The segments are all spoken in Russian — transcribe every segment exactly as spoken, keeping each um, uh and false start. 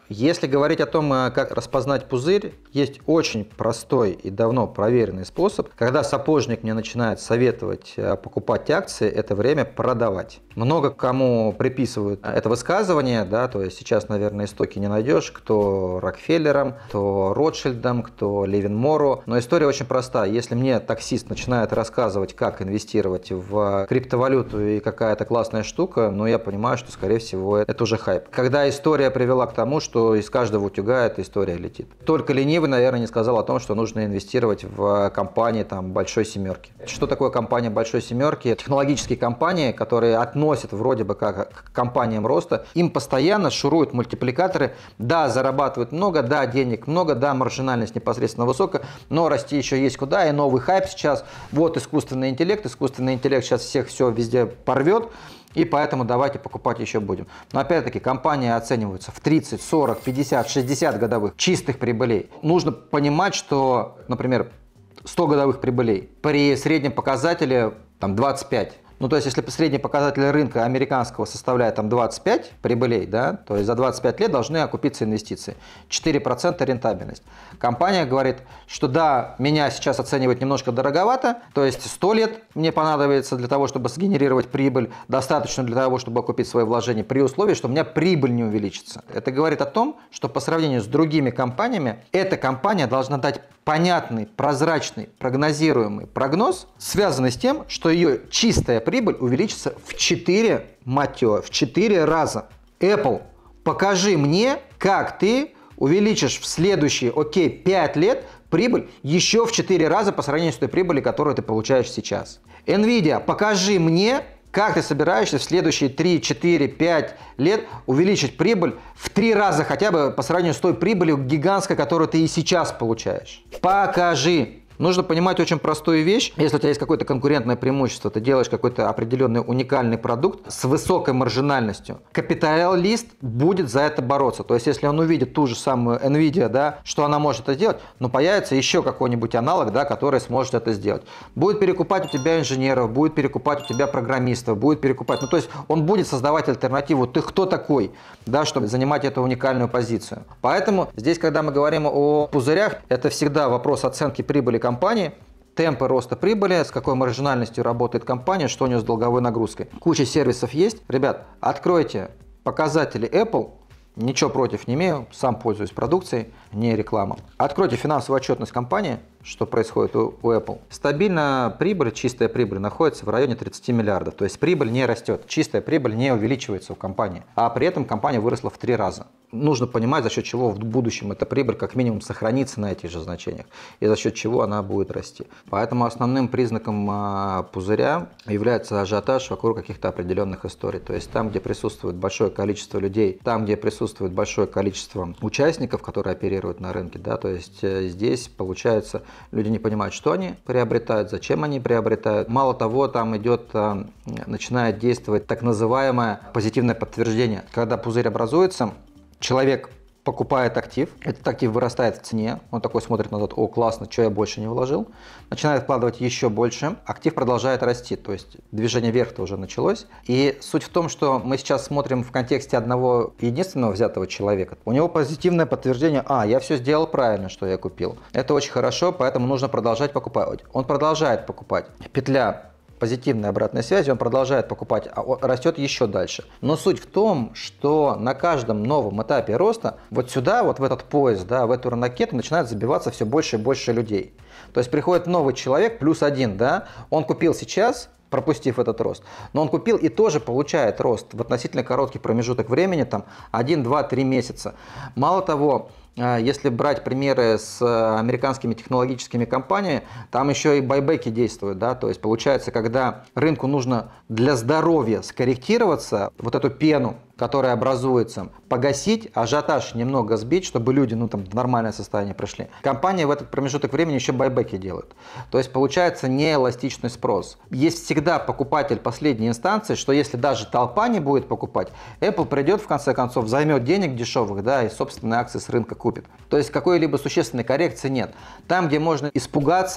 Если говорить о том, как распознать пузырь, есть очень простой и давно проверенный способ. Когда сапожник мне начинает советовать покупать акции, это время продавать. Много кому приписывают это высказывание, да, то есть сейчас, наверное, истоки не найдешь, кто Рокфеллером, кто Ротшильдом, кто Левин-Мору. Но история очень проста. Если мне таксист начинает рассказывать, как инвестировать в криптовалюту и какая-то классная штука, ну я понимаю, что, скорее всего, это уже хайп. Когда история привела к тому, что что из каждого утюга эта история летит. Только ленивый, наверное, не сказал о том, что нужно инвестировать в компании там, большой семерки. Что такое компания большой семерки? Технологические компании, которые относят вроде бы как к компаниям роста, им постоянно шуруют мультипликаторы. Да, зарабатывают много, да, денег много, да, маржинальность непосредственно высокая, но расти еще есть куда, и новый хайп сейчас. Вот искусственный интеллект, искусственный интеллект сейчас всех все везде порвет. И поэтому давайте покупать еще будем. Но опять-таки компании оцениваются в тридцать, сорок, пятьдесят, шестьдесят годовых чистых прибылей. Нужно понимать, что, например, сто годовых прибылей при среднем показателе там, двадцать пять. Ну, то есть, если средний показатель рынка американского составляет там, двадцать пять прибылей, да, то есть за двадцать пять лет должны окупиться инвестиции. четыре процента рентабельность. Компания говорит, что да, меня сейчас оценивать немножко дороговато, то есть сто лет мне понадобится для того, чтобы сгенерировать прибыль, достаточно для того, чтобы окупить свои вложения, при условии, что у меня прибыль не увеличится. Это говорит о том, что по сравнению с другими компаниями, эта компания должна дать понятный, прозрачный, прогнозируемый прогноз, связанный с тем, что ее чистая прибыль увеличится в четыре, мать его, в четыре раза. Apple, покажи мне, как ты увеличишь в следующие, окей, пять лет прибыль еще в четыре раза по сравнению с той прибылью, которую ты получаешь сейчас. Nvidia, покажи мне, как ты собираешься в следующие три, четыре, пять лет увеличить прибыль в три раза хотя бы по сравнению с той прибылью гигантской, которую ты и сейчас получаешь. Покажи. Нужно понимать очень простую вещь. Если у тебя есть какое-то конкурентное преимущество, ты делаешь какой-то определенный уникальный продукт с высокой маржинальностью, капиталист будет за это бороться. То есть, если он увидит ту же самую Nvidia, да, что она может это сделать, но появится еще какой-нибудь аналог, да, который сможет это сделать. Будет перекупать у тебя инженеров, будет перекупать у тебя программистов, будет перекупать. Ну, то есть, он будет создавать альтернативу. Ты кто такой, да, чтобы занимать эту уникальную позицию. Поэтому здесь, когда мы говорим о пузырях, это всегда вопрос оценки прибыли компании, темпы роста прибыли, с какой маржинальностью работает компания, что у нее с долговой нагрузкой. Куча сервисов есть. Ребят, откройте показатели Apple. Ничего против не имею, сам пользуюсь продукцией, не реклама. Откройте финансовую отчетность компании, что происходит у, у Apple. Стабильно прибыль, чистая прибыль находится в районе тридцати миллиардов. То есть прибыль не растет, чистая прибыль не увеличивается у компании. А при этом компания выросла в три раза. Нужно понимать, за счет чего в будущем эта прибыль как минимум сохранится на этих же значениях. И за счет чего она будет расти. Поэтому основным признаком а, пузыря является ажиотаж вокруг каких-то определенных историй. То есть там, где присутствует большое количество людей, там, где присутствует большое количество участников, которые оперируют на рынке, да, то есть э, здесь получается, люди не понимают, что они приобретают, зачем они приобретают. Мало того, там идет, э, начинает действовать так называемое позитивное подтверждение. Когда пузырь образуется, человек покупает актив, этот актив вырастает в цене, он такой смотрит назад, о, классно, что я больше не вложил, начинает вкладывать еще больше, актив продолжает расти, то есть движение вверх-то уже началось. И суть в том, что мы сейчас смотрим в контексте одного единственного взятого человека. У него позитивное подтверждение, а, я все сделал правильно, что я купил. Это очень хорошо, поэтому нужно продолжать покупать. Он продолжает покупать. Петля позитивной обратной связи, он продолжает покупать, а растет еще дальше. Но суть в том, что на каждом новом этапе роста вот сюда, вот в этот поезд, да, в эту ракету начинает забиваться все больше и больше людей. То есть приходит новый человек, плюс один, да, он купил сейчас, пропустив этот рост, но он купил и тоже получает рост в относительно короткий промежуток времени, там один, два, три месяца. Мало того, если брать примеры с американскими технологическими компаниями, там еще и байбеки действуют, да, то есть получается, когда рынку нужно для здоровья скорректироваться, вот эту пену, которая образуется, погасить, ажиотаж немного сбить, чтобы люди, ну, там, в нормальное состояние пришли. Компания в этот промежуток времени еще байбеки делает. То есть получается неэластичный спрос. Есть всегда покупатель последней инстанции, что если даже толпа не будет покупать, Apple придет в конце концов, займет денег дешевых, да, и собственные акции с рынка купит. То есть какой-либо существенной коррекции нет. Там, где можно испугаться,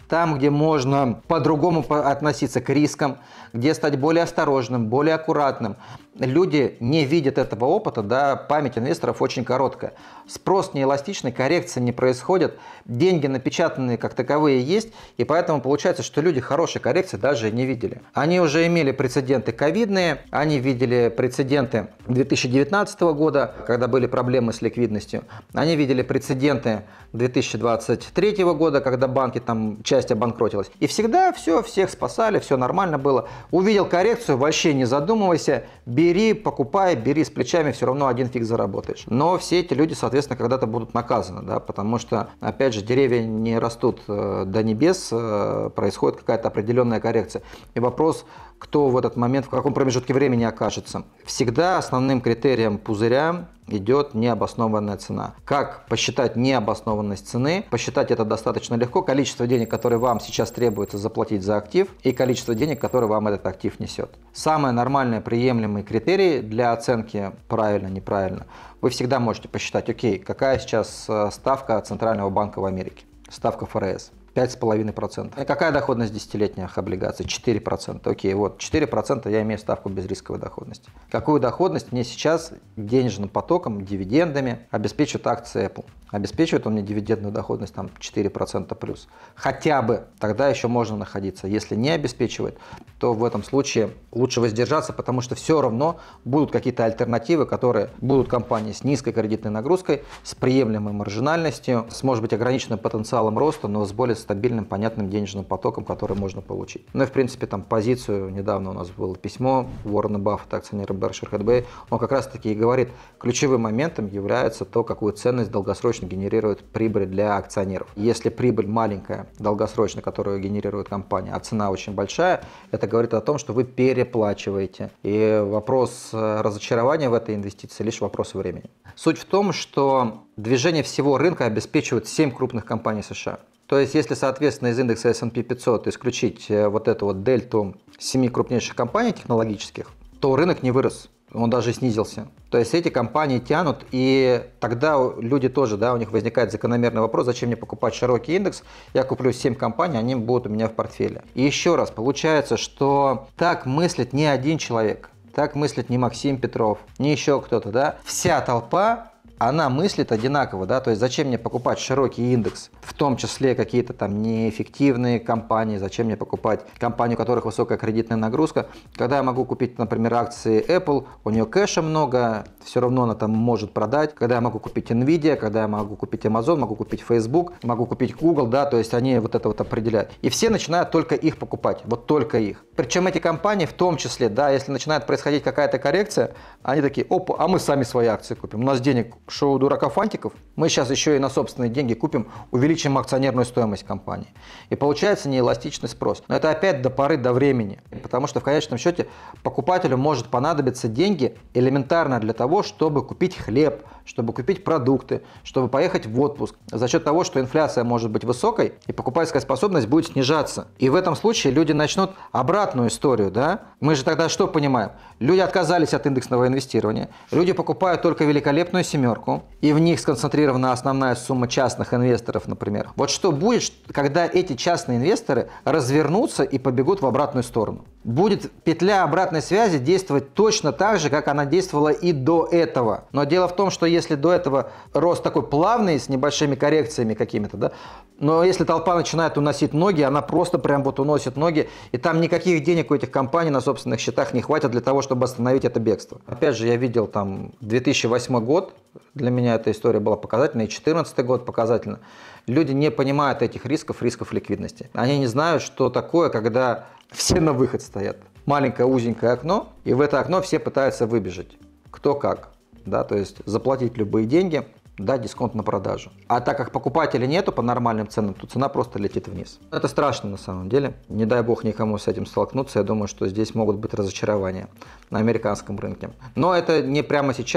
там, где можно по-другому относиться к рискам, где стать более осторожным, более аккуратным. Люди не видят этого опыта, да, память инвесторов очень короткая. Спрос неэластичный, коррекции не происходят, деньги напечатанные как таковые есть, и поэтому получается, что люди хорошей коррекции даже не видели. Они уже имели прецеденты ковидные, они видели прецеденты две тысячи девятнадцатого года, когда были проблемы с ликвидностью, они видели прецеденты две тысячи двадцать третьего года, когда банки там часть обанкротилась. И всегда все, всех спасали, все нормально было. Увидел коррекцию, вообще не задумывайся, бери, покупай, бери с плечами, все равно один фиг заработаешь. Но все эти люди, соответственно, когда-то будут наказаны, да, потому что, опять же, деревья не растут до небес, происходит какая-то определенная коррекция. И вопрос, кто в этот момент, в каком промежутке времени окажется. Всегда основным критерием пузыря идет необоснованная цена. Как посчитать необоснованность цены? Посчитать это достаточно легко. Количество денег, которые вам сейчас требуется заплатить за актив, и количество денег, которые вам этот актив несет. Самый нормальный приемлемый критерий для оценки правильно-неправильно. Вы всегда можете посчитать, окей, какая сейчас ставка Центрального банка в Америке? Ставка эф эр эс. пять с половиной процентов. И какая доходность десятилетних облигаций? четыре процента. Окей, вот четыре процента я имею ставку безрисковой доходности. Какую доходность мне сейчас денежным потоком, дивидендами обеспечивает акции Apple? Обеспечивает он мне дивидендную доходность там четыре процента плюс. Хотя бы тогда еще можно находиться. Если не обеспечивает, то в этом случае лучше воздержаться, потому что все равно будут какие-то альтернативы, которые будут компании с низкой кредитной нагрузкой, с приемлемой маржинальностью, с, может быть, ограниченным потенциалом роста, но с более стабильным, понятным денежным потоком, который можно получить. Ну и, в принципе, там позицию, недавно у нас было письмо Уоррена Баффета, акционера Berkshire Hathaway, он как раз-таки и говорит, ключевым моментом является то, какую ценность долгосрочно генерирует прибыль для акционеров. Если прибыль маленькая, долгосрочно, которую генерирует компания, а цена очень большая, это говорит о том, что вы переплачиваете. И вопрос разочарования в этой инвестиции лишь вопрос времени. Суть в том, что движение всего рынка обеспечивает семь крупных компаний США. То есть, если, соответственно, из индекса эс энд пи пятьсот исключить вот эту вот дельту семи крупнейших компаний технологических, то рынок не вырос, он даже снизился. То есть, эти компании тянут, и тогда люди тоже, да, у них возникает закономерный вопрос, зачем мне покупать широкий индекс, я куплю семь компаний, они будут у меня в портфеле. И еще раз, получается, что так мыслит не один человек, так мыслит не Максим Петров, не еще кто-то, да, вся толпа, она мыслит одинаково, да, то есть зачем мне покупать широкий индекс, в том числе какие-то там неэффективные компании, зачем мне покупать компании, у которых высокая кредитная нагрузка, когда я могу купить, например, акции Apple, у нее кэша много, все равно она там может продать, когда я могу купить Nvidia, когда я могу купить Amazon, могу купить Facebook, могу купить Google, да, то есть они вот это вот определяют. И все начинают только их покупать, вот только их. Причем эти компании в том числе, да, если начинает происходить какая-то коррекция, они такие, опа, а мы сами свои акции купим, у нас денег шоу дурака фантиков, мы сейчас еще и на собственные деньги купим, увеличим акционерную стоимость компании. И получается неэластичный спрос. Но это опять до поры до времени, потому что в конечном счете покупателю может понадобиться деньги элементарно для того, чтобы купить хлеб, чтобы купить продукты, чтобы поехать в отпуск. За счет того, что инфляция может быть высокой и покупательская способность будет снижаться. И в этом случае люди начнут обратную историю, да? Мы же тогда что понимаем? Люди отказались от индексного инвестирования, люди покупают только великолепную семерку, и в них сконцентрирована основная сумма частных инвесторов, например. Вот что будет, когда эти частные инвесторы развернутся и побегут в обратную сторону? Будет петля обратной связи действовать точно так же, как она действовала и до этого. Но дело в том, что если до этого рост такой плавный, с небольшими коррекциями какими-то, да, но если толпа начинает уносить ноги, она просто прям вот уносит ноги, и там никаких денег у этих компаний на собственных счетах не хватит для того, чтобы остановить это бегство. Опять же, я видел там две тысячи восьмой год, для меня эта история была показательна, и две тысячи четырнадцатый год показательна. Люди не понимают этих рисков, рисков ликвидности. Они не знают, что такое, когда все на выход стоят. Маленькое узенькое окно, и в это окно все пытаются выбежать. Кто как. Да, то есть заплатить любые деньги, дать дисконт на продажу. А так как покупателей нету по нормальным ценам, то цена просто летит вниз. Это страшно на самом деле. Не дай бог никому с этим столкнуться. Я думаю, что здесь могут быть разочарования на американском рынке. Но это не прямо сейчас.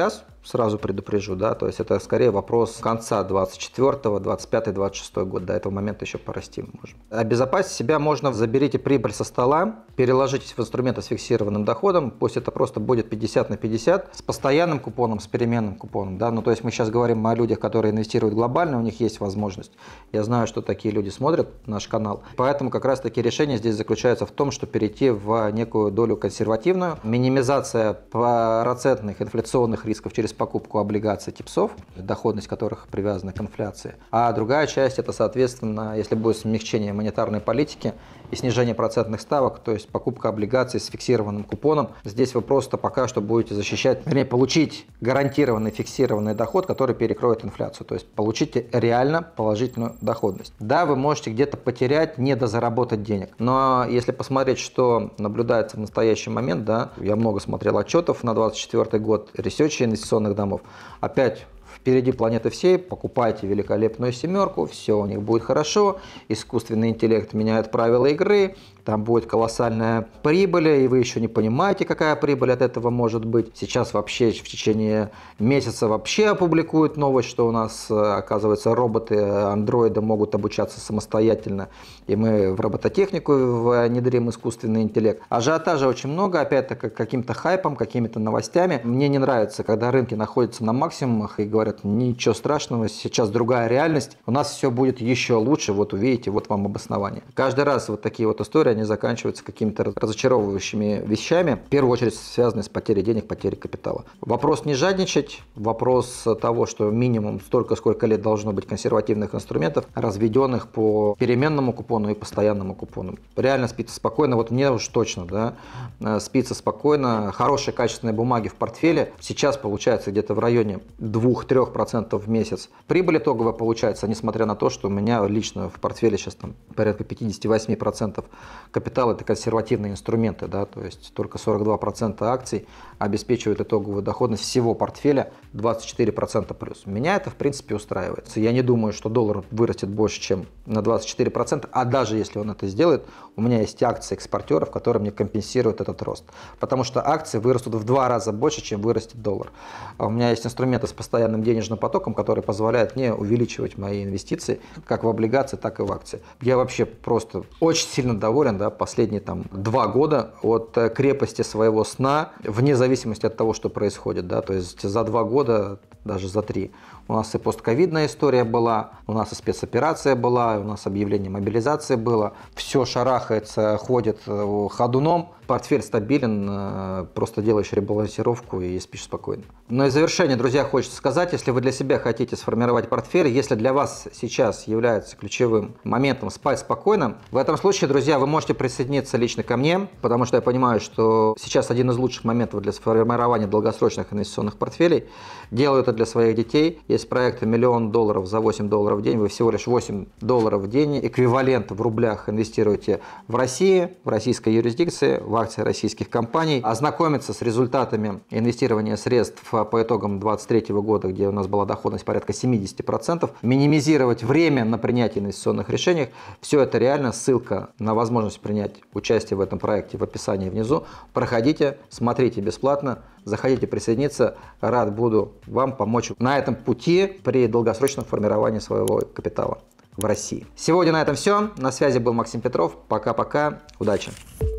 сразу предупрежу, да, то есть это скорее вопрос конца двадцать четвёртого, двадцать пятый, двадцать шестой год, до этого момента еще порасти можем. Обезопасить себя можно, заберите прибыль со стола, переложитесь в инструменты с фиксированным доходом, пусть это просто будет пятьдесят на пятьдесят, с постоянным купоном, с переменным купоном, да, ну то есть мы сейчас говорим о людях, которые инвестируют глобально, у них есть возможность. Я знаю, что такие люди смотрят наш канал, поэтому как раз таки решение здесь заключается в том, что перейти в некую долю консервативную, минимизация процентных инфляционных рисков через покупку облигаций ТИПСов, доходность которых привязана к инфляции. А другая часть это, соответственно, если будет смягчение монетарной политики и снижение процентных ставок, то есть покупка облигаций с фиксированным купоном. Здесь вы просто пока что будете защищать, вернее, получить гарантированный фиксированный доход, который перекроет инфляцию. То есть получите реально положительную доходность. Да, вы можете где-то потерять, недозаработать денег. Но если посмотреть, что наблюдается в настоящий момент, да, я много смотрел отчетов на двадцать четвёртый год, ресерча инвестиционных домов. Опять впереди планеты всей, покупайте великолепную семерку, все у них будет хорошо, искусственный интеллект меняет правила игры, там будет колоссальная прибыль, и вы еще не понимаете, какая прибыль от этого может быть. Сейчас вообще в течение месяца вообще опубликуют новость, что у нас, оказывается, роботы, андроиды могут обучаться самостоятельно, и мы в робототехнику внедрим искусственный интеллект. Ажиотажа очень много, опять-таки, каким-то хайпом, какими-то новостями. Мне не нравится, когда рынки находятся на максимумах и говорят, ничего страшного, сейчас другая реальность, у нас все будет еще лучше, вот увидите, вот вам обоснование. Каждый раз вот такие вот истории, они заканчиваются какими-то разочаровывающими вещами, в первую очередь связанные с потерей денег, потерей капитала. Вопрос не жадничать, вопрос того, что минимум столько, сколько лет должно быть консервативных инструментов, разведенных по переменному купону и постоянному купону. Реально спится спокойно, вот мне уж точно, да, спится спокойно, хорошие качественные бумаги в портфеле, сейчас получается где-то в районе двух-трёх процентов в месяц. Прибыль итоговая получается, несмотря на то, что у меня лично в портфеле сейчас там порядка пятьдесят восемь процентов капитал — это консервативные инструменты, да, то есть только сорок два процента акций обеспечивают итоговую доходность всего портфеля двадцать четыре процента плюс. Меня это в принципе устраивает. Я не думаю, что доллар вырастет больше, чем на двадцать четыре процента, а даже если он это сделает, у меня есть акции экспортеров, которые мне компенсируют этот рост. Потому что акции вырастут в два раза больше, чем вырастет доллар. А у меня есть инструменты с постоянным денежным потоком, которые позволяют мне увеличивать мои инвестиции как в облигации, так и в акции. Я вообще просто очень сильно доволен, да, последние там два года от крепости своего сна, вне зависимости от того, что происходит, да, то есть за два года, даже за три. У нас и постковидная история была, у нас и спецоперация была, у нас объявление мобилизации было. Все шарахается, ходит ходуном, портфель стабилен, просто делаешь ребалансировку и спишь спокойно. Но и в завершение, друзья, хочется сказать, если вы для себя хотите сформировать портфель, если для вас сейчас является ключевым моментом спать спокойно, в этом случае, друзья, вы можете присоединиться лично ко мне, потому что я понимаю, что сейчас один из лучших моментов для сформирования долгосрочных инвестиционных портфелей. Делаю это для своих детей. Есть проекты миллион долларов за восемь долларов в день. Вы всего лишь восемь долларов в день, эквивалент в рублях, инвестируете в России, в российской юрисдикции, в акции российских компаний. Ознакомиться с результатами инвестирования средств по итогам двадцать третьего года, где у нас была доходность порядка семьдесят процентов. Минимизировать время на принятие инвестиционных решений. Все это реально. Ссылка на возможность принять участие в этом проекте в описании внизу. Проходите, смотрите бесплатно. Заходите присоединиться, рад буду вам помочь на этом пути при долгосрочном формировании своего капитала в России. Сегодня на этом все. На связи был Максим Петров. Пока-пока. Удачи!